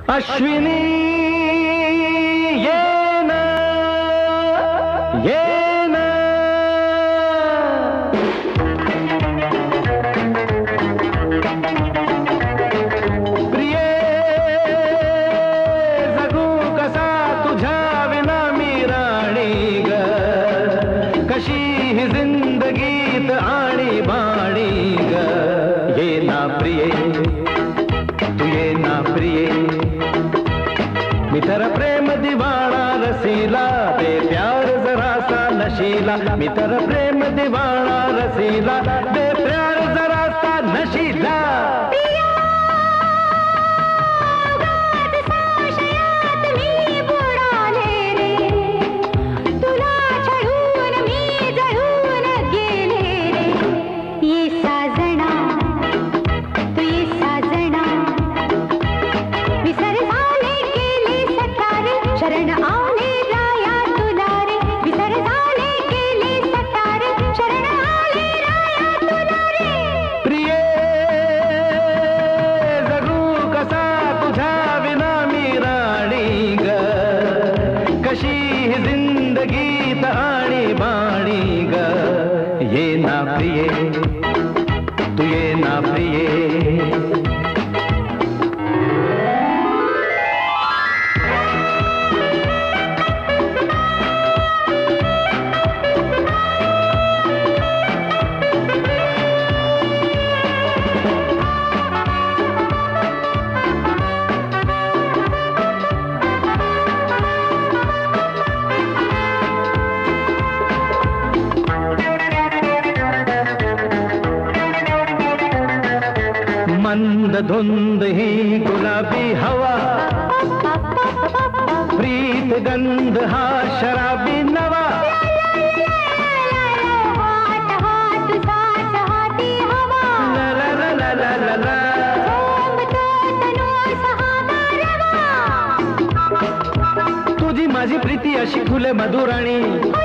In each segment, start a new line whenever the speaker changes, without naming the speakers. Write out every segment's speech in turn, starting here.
अश्विनी ये ना प्रिये जगू कसा तुझ्या विना मी राणी ग कशी ही जिंदगीत आणि बाणी ग ये ना प्रिये तू ये ना प्रिये मी तर प्रेम दीवाना रसीला दे प्यार जरा सा नशीला मी तर प्रेम दीवाना रसीला दे प्यार जरा सा नशीला जिंदगीत आणि बाणी ग ये ना प्रिये तू ये ना प्रिये मंद धुंद ही गुलाबी हवा प्रीत गंध हा शराबी नवा ला ला ला ला ला ला तुझी माझी प्रीती अशी फुले मधुराणी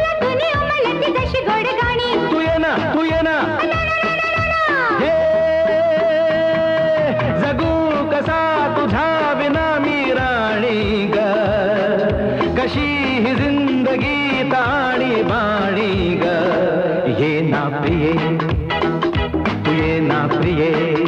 तू ये ना तू ये ना कशी ही जिंदगी ताणी बाणी ग ये ना प्रिये तू ये ना प्रिये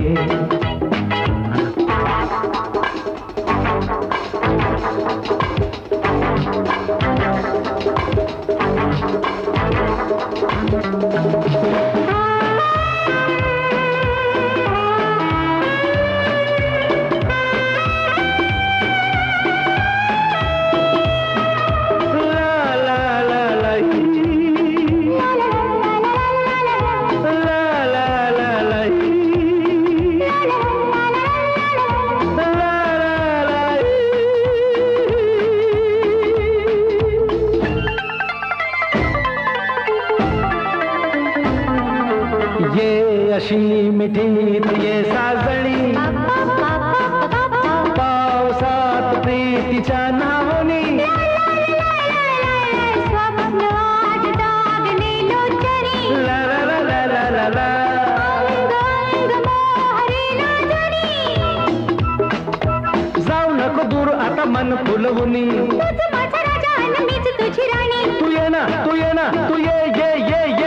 ये अशी मिठीत ये साजणी पावसात प्रीतीच्या नावानी ला ला ला ला ला ला ला जाऊ नको दूर आता मन फुलवूनी तू ये ना तू ये ना तू ये ये ये ये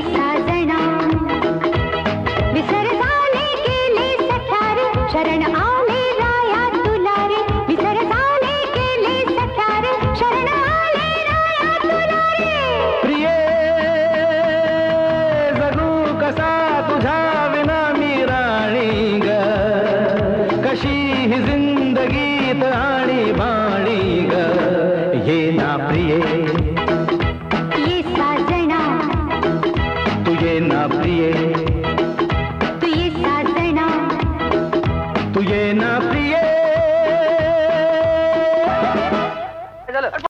शरण आ